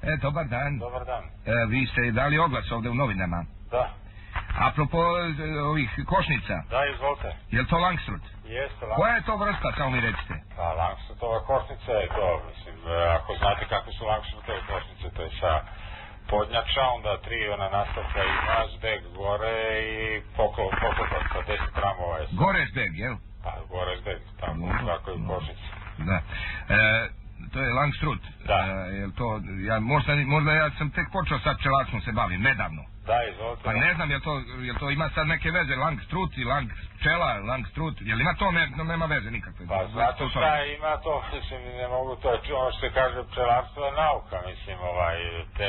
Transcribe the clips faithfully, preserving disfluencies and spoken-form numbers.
E, dobar dan. Dobar dan. E, vi ste dali oglas ovdje u novinama. Da. Apropo ovih košnica. Da, izvolite. Je li to Langstroth? Jeste, Langstroth. Koja je to vrsta, samo mi recite? Pa, Langstrothova košnica je to, mislim, ako znate kako su Langstrothove košnice, to je sa podnjača, onda tri ona nastavka i mazbeg gore i poklopac sa deset gramova je. Goresbeg, jel? Pa, Goresbeg, tako, tako je košnica. Da. E, to je Langstroth. Da. E, jel to, ja, možda, možda ja sam tek počeo sad pčelarstvom se bavim, nedavno. Da, izvolite. Pa ne znam, jel to, jel to ima sad neke veze, Langstroth i Lang pčela, Langstroth, jel ima to, ne, nema veze nikakve? Pa znate šta ima to, mislim, ne mogu, to je ono što se kaže pčelarstvo je nauka, mislim, ovaj, te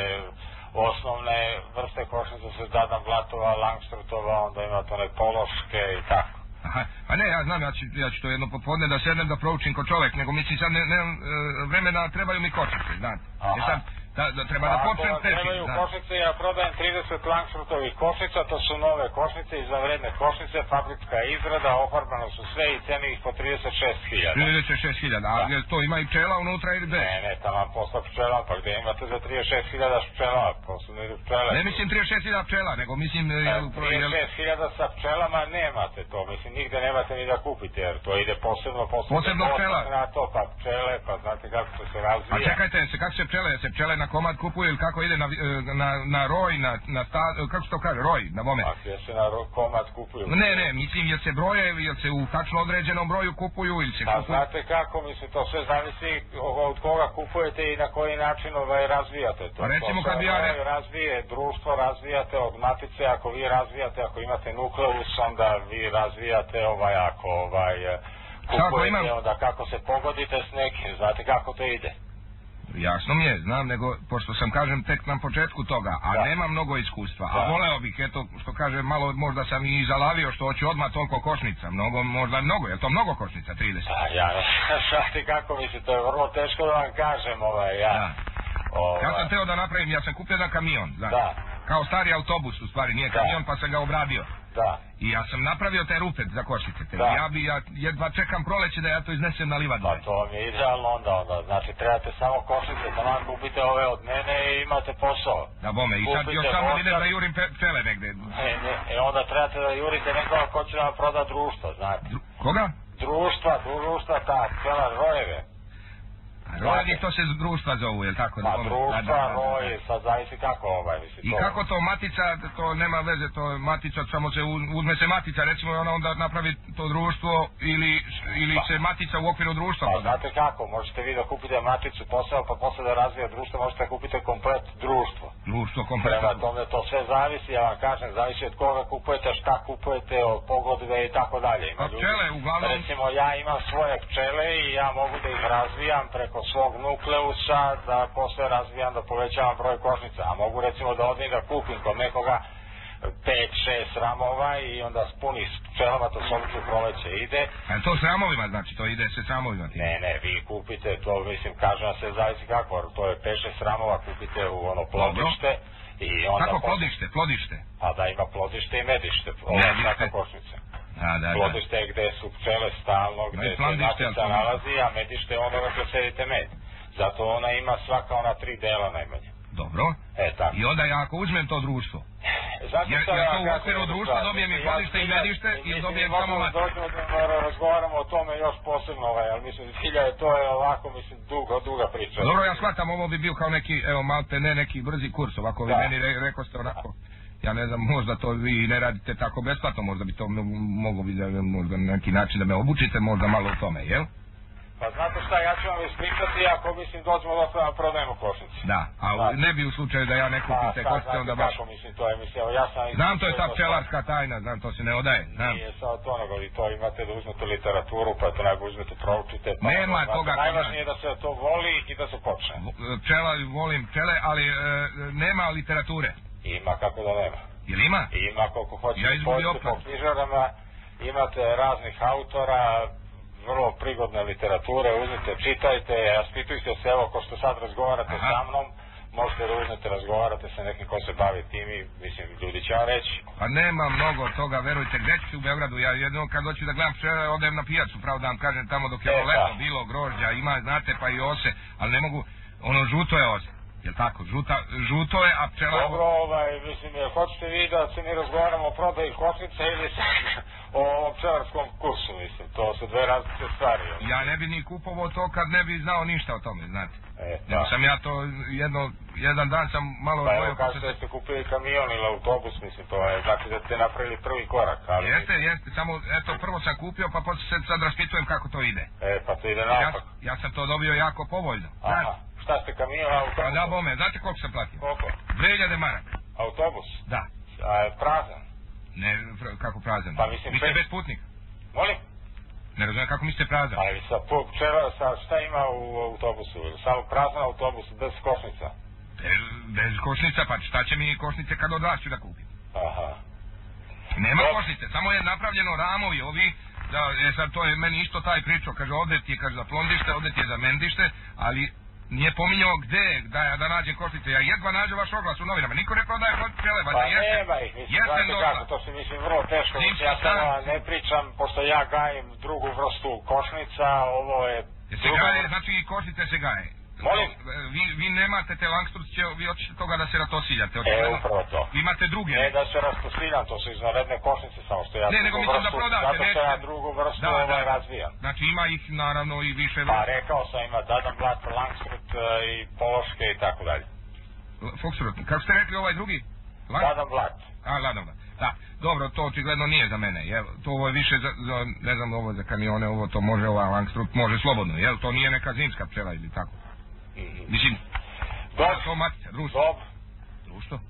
osnovne vrste košnica se Dadan Blatova, Langstrothova, onda ima to ne pološke i tako. Aha, a ne, ja znam, ja ću, ja ću to jedno popodne da sednem da proučim ko čovjek, nego mislim sad ne, nemam e, vremena, trebaju mi kočice, znate. Jer sad, da, da treba da počnem teći, trebaju košnice, ja prodajem trideset Langstrothovih košnica, to su nove košnice, izvanredne košnice, fabrička izrada, ofarbano su sve i ceni ih po trideset šest hiljada. trideset šest hiljada, a jel to ima i pčela unutra ili bez? Ne, ne, tamo posla pčela, pa gdje imate za trideset šest hiljada pčela, posla ne idu pčele. Ne mislim trideset šest hiljada pčela, nego mislim... Jel, trideset šest hiljada sa pčelama nemate to, mislim, nigde nemate ni da kupite, jer to ide posebno, posebno, posebno pčela. Na to, pa pčele, pa znate kako to se razvija. A čekajte, se, kako se pčele, se pčele na komad kupuju ili kako ide na, na, na roj, na, na sta, kako se to kaže, roj, na moment? A gdje se na komad kupuju? Ne, ne, mislim, jel se broje, jel se u tačno određenom broju kupuju ili se kupuju? Pa znate kako, mislim, to sve zavisi od koga kupujete i na koji način ovaj razvijate to. A recimo kad bi ja... Ne... razvije, društvo razvijate od matice, ako vi razvijate, ako imate nukleus, onda vi razvijate ovaj, ako ovaj, kupujete, imam... onda kako se pogodite s nekim, znate kako to ide. Jasno mi je, znam, nego, pošto sam, kažem, tek na početku toga, a da. Nema mnogo iskustva, da. A voleo bih, eto, što kaže, malo možda sam i zalavio što hoću odmah toliko košnica, mnogo, možda mnogo, je to mnogo košnica, trideset? A ja, znate kako mislim, to je vrlo teško da vam kažem, ovaj, ja. Da. Ovaj. Ja sam teo da napravim, ja sam kupio jedan kamion, znači, da. Kao stari autobus, u stvari, nije kamion, da. Pa sam ga obradio. Da. I ja sam napravio te rupe za košnice, te. Ja bi, ja jedva čekam proleće da ja to iznesem na livadu. Pa to vam je idealno onda, onda, znači trebate samo košnice, da vam kupite ove od mene i imate posao. Da bome, i sad kupite još samo da idem da jurim pčele negde. Ne, ne, e onda trebate da jurite nekoga ko će vam proda društvo, znate. Dru, koga? Društva, društva, ta, pčela, rojeve. Rojevih to se društva zovu, jel tako? Pa društva, roje, sad zavisi kako ovaj, mislim. I kako to matica, to nema veze, to je matica, samo se uzme se matica, recimo ona onda napravi to društvo ili, ili pa. Se matica u okviru društva. Pa znate kako, možete vi da kupite maticu posao, pa posle da razvija društvo, možete da kupite komplet društvo. Društvo, komplet. Prema tome to sve zavisi, ja vam kažem, zavisi od koga kupujete, šta kupujete, od pogodbe i tako dalje. Pa pčele, uglavnom... Recimo ja imam svoje pčele i ja mogu da ih razvijam preko svog nukleusa, da posle razvijam, da povećavam broj košnica, a mogu recimo da odnim da kupim kod nekoga pet šest sramova i onda spuni s pčelama, to solično proleće ide. A to s ramovima, znači, to ide se sramovima? Ne, ne, vi kupite, to mislim, kažem se, zavisi kako, to je pet šest sramova, kupite u ono plodište. I onda kako plodište, plodište? Pa da ima plodište i medište, ovo je svaka košnica. A, da, plodište je gde su pčele stalno, gde se matica nalazi, a medište je ono gde sedite med. Zato ona ima svaka ona tri dela najmanje. Dobro. E, tako. I onda ja ako uzmem to društvo, zato jer, jer to u okviru društva dobijem i plodište i medište i dobijem samo matice. Dođemo da razgovaramo o tome još posebno, ovaj, ali mislim, zbilja to je ovako, mislim, duga, duga priča. Dobro, ja shvatam, ovo bi bio kao neki, evo, malte ne, neki brzi kurs, ovako vi meni re, rekao ste onako. Ja ne znam, možda to vi ne radite tako besplatno, možda bi to mogo bi da možda na neki način da me obučite, možda malo o tome, jel? Pa znate šta, ja ću vam ispričati ako mislim dođemo da se vam prodajemo košnici. Da, a znači, ne bi u slučaju da ja ne kupim te košnice, onda baš... Kako mislim, to je, mislim, evo ja sam... Znam, to je ta pčelarska tajna, znam, to se ne odaje, znam. Nije sad to, nego i to imate da uzmete literaturu, pa to nego uzmete, proučite... Pa nema pa, toga... Najvažnije je da se to voli i da se počne. Pčela, volim pčele, ali e, nema literature. Ima, kako da nema. Jel ima? Ima, koliko hoćete. Ja izgubio po knjižarama, imate raznih autora, vrlo prigodne literature, uzmite, čitajte, raspitujte se, evo, ko što sad razgovarate Aha. sa mnom, možete da uzmete, razgovarate sa nekim ko se bavi tim i, mislim, ljudi će vam reći. Pa nema mnogo toga, verujte, gdje ću u Beogradu, ja jedno kad hoću da gledam pčele, odem na pijacu, pravo da vam kažem, tamo dok je e, leto bilo, grožđa, ima, znate, pa i ose, ali ne mogu, ono žuto je ose. Jel tako? Žuta, žuto je, a pčela... Dobro, ovaj, mislim, hoćete vi da se mi razgovaramo o prodaji košnica ili o ovom pčelarskom kursu, mislim, to su dve različite stvari. Ja ne bi ni kupovao to kad ne bi znao ništa o tome, znate. E, Nego sam ja to jedno, jedan dan sam malo... Pa evo kažete da ste kupili kamion ili autobus, mislim, to je, znači da ste napravili prvi korak, ali... Jeste, jeste, samo, eto, prvo sam kupio, pa poslije se sad raspitujem kako to ide. E, pa to ide napak. Ja, ja sam to dobio jako povoljno, znate. Aha, šta ste kamion, autobus? Pa da, bome, znate koliko sam platio? Koliko? dve hiljade maraka. Autobus? Da. A je prazan? Ne, kako prazan? Pa mislim... Vi ste pe... bez putnika. Molim? Ne razumijem kako mislite prazan? Ali sa pčela, sa šta ima u autobusu? Samo prazan autobus, bez košnica? Bez, bez košnica, pa šta će mi košnice kad od vas ću da kupim? Aha. Nema Dok... košnice, samo je napravljeno ramovi ovi, da, je sad to je meni isto taj pričao, kaže ovdje ti je kaže za plondište, ovdje ti je za mendište, ali nije pominjao gde da ja da nađem košnice, ja jedva nađem vaš oglas u novinama, niko ne prodaje pčele, pa jesen, nema ih, mislim, jesen znate kako, to se mislim vrlo teško, Zimska ja samo stanica. ne pričam, pošto ja gajim drugu vrstu košnica, ovo je... Se druga... gaje, znači i košnice se gaje. Molim? Vi, vi nemate te langstrucije, vi hoćete toga da se ratosiljate. E, upravo to. Vi imate druge. Ne da se rastosiljam, to su izvanredne košnice, samo što ja ne, nego mislim vrstu, da prodate. zato što ne, ja drugu vrstu da, ovaj da. razvijam. Znači ima ih naravno i više... Pa rekao sam, ima Dadenblatt, Langsrut i Pološke i tako dalje. Foxtrot, kako ste rekli ovaj drugi? Lang... Dadenblatt. A, Dadenblatt. Da, dobro, to očigledno nije za mene, jel? To ovo je više za, za, ne znam, ovo za kamione, ovo to može, ova Langsrut može slobodno, jel? To nije neka zimska pčela ili tako. Mm-hmm. Mislim, dobro. To matica, društvo. Dobro. Društvo?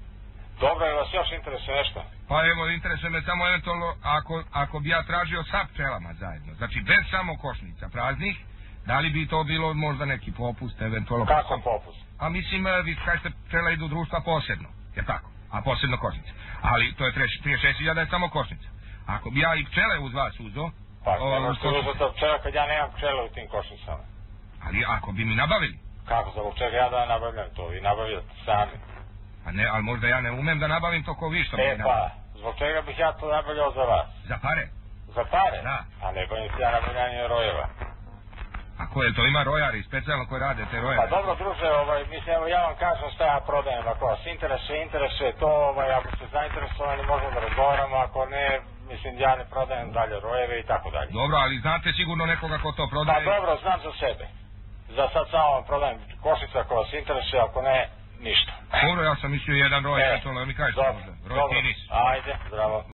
Dobro, je vas još interesuje nešto? Pa evo, interesuje me samo eventualno, ako, ako bi ja tražio sa pčelama zajedno, znači bez samo košnica praznih, da li bi to bilo možda neki popust, eventualno... Kako posebno? popust? A mislim, vi kažete pčela idu društva posebno, je tako? A posebno košnice. Ali to je trideset šest hiljada je samo košnica. Ako bi ja i pčele uz vas uzo... Pa, ne možete uzeti od pčela kad ja nemam pčele u tim košnicama. Ali ako bi mi nabavili? Kako, zbog čega ja da nabavljam to? Vi nabavljate sami. A ne, ali možda ja ne umem da nabavim to ko vi što e, mi nabavim. E pa, zbog čega bih ja to nabavljao za vas? Za pare? Za pare? Da. A ne bavim se ja nabavljanje rojeva. A koje to ima rojari, specijalno koji rade te rojare? Pa dobro, druže, ovaj, mislim, evo ja vam kažem šta ja prodajem, ako vas interesuje, interesuje to, ovaj, ako ste zainteresovani možemo da razgovaramo, ako ne, mislim, ja ne prodajem dalje rojeve i tako dalje. Dobro, ali znate sigurno nekoga ko to prodaje? Pa dobro, znam za sebe. Za sad samo vam prodajem košnicu ako vas interesuje, ako ne, ništa. Dobro, ja sam mislio jedan roj, e, eto, mi kažete dobro, možda. Roj dobro, tenis. ajde, zdravo.